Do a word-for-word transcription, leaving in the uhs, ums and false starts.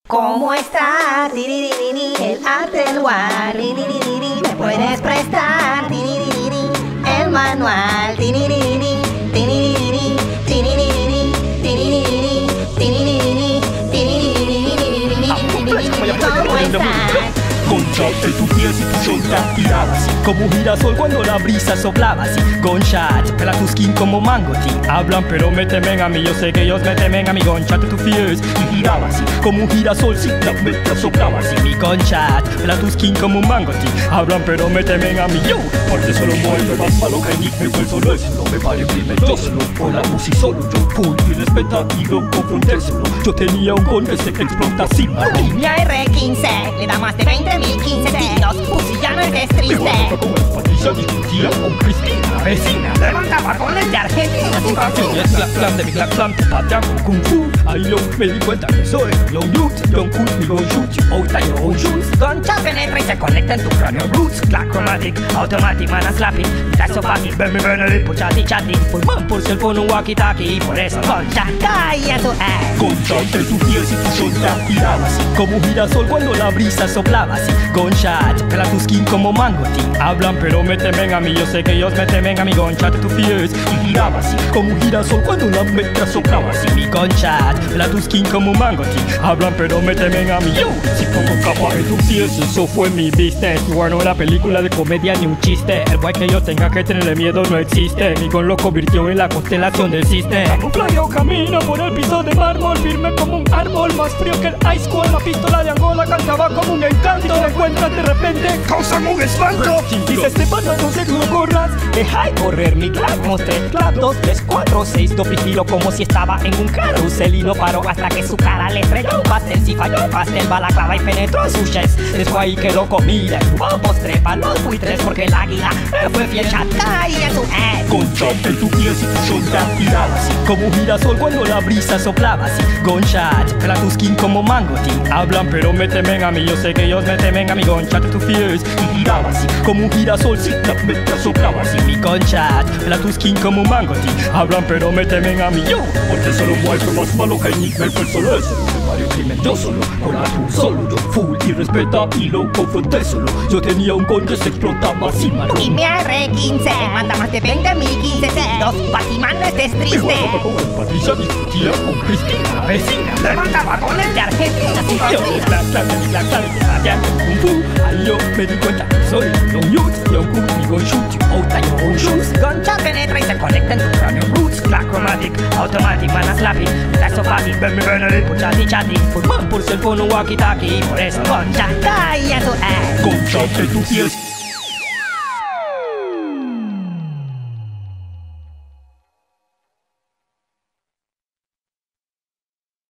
¿Cómo está? Tiriririri, el arte del lugar. Tiriririri, ¿me puedes prestar? Tiriririri, el manual. Tiriririri, tiriririri, tiriririri, tiriririri, tiriririri, tiriririri. ¿Cómo está? Concha entre tu piel y tu solta tiraba así como un girasol cuando la brisa soplaba así. Gunshot, pela tu skin como mango tea. Hablan pero me temen a mí, yo sé que ellos me temen a mi. Gunshot entre tu fierce y giraba así como un girasol si la meta soplaba así. Mi gunshot, pela tu skin como un mango tea. Hablan pero me temen a mí, yo porque solo muero más malo que Nick. Me fue solo eso, no me pare primero yo solo. Por la música solo yo full y respeta y lo confronté solo. Yo tenía un gun que se explota así. Línea R quince, le da más de veinte mil quince tiros. Pussy ya no es triste. Como empatía discutía con Cristina vecina. Levantaba con el de Argentina. El clap clam de mi clap clam te patean con Kung Fu. Ahí yo me di cuenta que soy Young Youth, Young Cool, mi gon shoot you out of your own shoes. Concha penetra y se conecta en tu cráneo. Roots, clack chromatic, automatic, man a slapping. That's so fácil, ven mi ven el por chatty chatty. Por man por cell phone un walkie talkie. Y por eso Concha cae a tu ass. Concha entre tu piel y tu solta tiraba así como un girasol cuando la brisa soplaba así. Gunshot, pela tu skin como mango tea. Hablan pero me temen a mí, yo sé que ellos me temen a mi. Gunshot entre tu fierce y giraba así como un girasol cuando la metra soplaba así. Mi gunshot, pela tu skin como un mango tea. Hablan pero me temen a mí, yo si pongo capa en tu pies, eso fue mi business. War no la película de comedia ni un chiste. El guay que yo tenga que tenerle miedo no existe. Mi gun lo convirtió en la constelación del cisne. Camuflado camino por el piso de mármol, firme como un árbol, más frío que el ice cold. La pistola de Angola cantaba como un encanto. Si te encuentras de repente, causan un espanto. Dice Esteban, no se tú corras. Deja de correr mi clap. Mostré clap, dos, tres, cuatro, seis. Dopifilo como si estaba en un carrusel. Y no paró hasta que su cara le estrelló. Pastel si falló, pastel balaclava y penetró su chest. Después ahí quedó comida. Tuvo postre pa' los buitres porque el águila me fue fiel. Chatay en su ass. Concha entre tu piel y tu solta tiraba así como un girasol cuando la brisa soplaba así. Gunshot, pela tu skin como mango tea. Hablan pero me temen a mí, yo sé que ellos me temen a mi. Gunshot entre tu fierce y giraba así como un girasol si la metra soplaba así. Mi gunshot, pela tu skin como un mango tea. Hablan pero me temen a mí, yo porque solo muestro más malo que Nick. Me fue solo eso, me parió crimen yo solo. Con la tu solo yo full y respeta y lo confronté solo. Yo tenía un gun que se explotaba así malo. Línea R quince, manda más de veinte mil quince tiros. Batman no estés triste. Como empatía discutía con Cristina vecina. Levantaba con el de Argentina. Yo clap clap de mi clap clam te patean con Kung Fu. Ahí yo me di cuenta que soy Young Youth, Young Cool, mi gon shoot you out of your own shoes. Concha penetra y se conecta en tu cráneo. Roots, clack chromatic, automatic, man a slapping. That's so fácil, ven mi ven el por chatty chatty. Por man por cell phone un walkie talkie. Y por eso Concha cae a tu ass. Concha entre tu piel